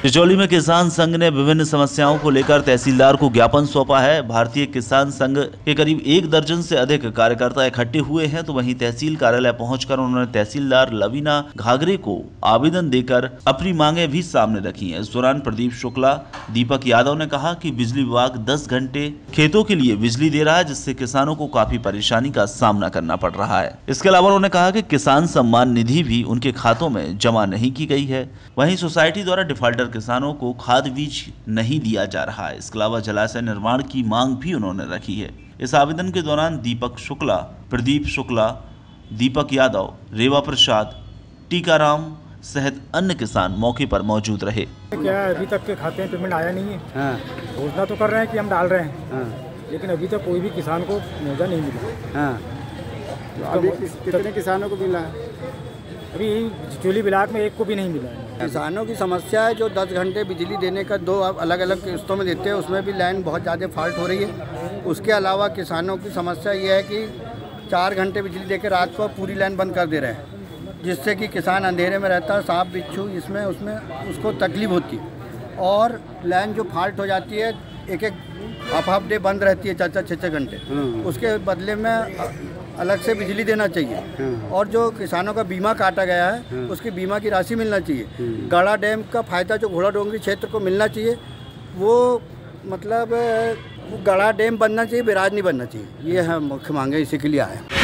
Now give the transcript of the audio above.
चिचौली में किसान संघ ने विभिन्न समस्याओं को लेकर तहसीलदार को ज्ञापन सौंपा है। भारतीय किसान संघ के करीब 1 दर्जन से अधिक कार्यकर्ता इकट्ठे हुए हैं, तो वहीं तहसील कार्यालय पहुंचकर उन्होंने तहसीलदार लवीना घाघरे को आवेदन देकर अपनी मांगे भी सामने रखी हैं। इस दौरान प्रदीप शुक्ला, दीपक यादव ने कहा कि बिजली विभाग 10 घंटे खेतों के लिए बिजली दे रहा है, जिससे किसानों को काफी परेशानी का सामना करना पड़ रहा है। इसके अलावा उन्होंने कहा कि किसान सम्मान निधि भी उनके खातों में जमा नहीं की गई है। वहीं सोसाइटी द्वारा डिफाल्टर किसानों को खाद बीज नहीं दिया जा रहा है। इसके अलावा जलाशय निर्माण की मांग भी उन्होंने रखी है। इस आवेदन के दौरान दीपक शुक्ला, प्रदीप शुक्ला, दीपक यादव, रेवा प्रसाद, टीकाराम सहित अन्य किसान मौके पर मौजूद रहे। क्या अभी तक के खाते में पेमेंट आया नहीं है? हाँ। घोषणा तो कर रहे हैं कि हम डाल रहे हैं, हाँ। लेकिन अभी तक कोई भी किसान को मुआवजा नहीं मिला। हाँ। तो अभी कितने किसानों को मिला है? अभी चिचौली ब्लॉक में एक को भी नहीं मिला है। किसानों की समस्या है जो 10 घंटे बिजली देने का 2 अलग अलग किस्तों में देते हैं, उसमें भी लाइन बहुत ज़्यादा फॉल्ट हो रही है। उसके अलावा किसानों की समस्या ये है कि 4 घंटे बिजली देकर रात को पूरी लाइन बंद कर दे रहे हैं, जिससे कि किसान अंधेरे में रहता है, सांप बिच्छू इसमें उसमें उसको तकलीफ होती है। और लाइन जो फॉल्ट हो जाती है, एक हाफ डे बंद रहती है 4-6 घंटे, उसके बदले में अलग से बिजली देना चाहिए। और जो किसानों का बीमा काटा गया है, उसकी बीमा की राशि मिलना चाहिए। गड़ा डैम का फ़ायदा जो घोड़ा डोंगरी क्षेत्र को मिलना चाहिए, वो मतलब गड़ा डैम बनना चाहिए, बैराज नहीं बनना चाहिए। ये है मुख्य मांगे, इसी के लिए आया।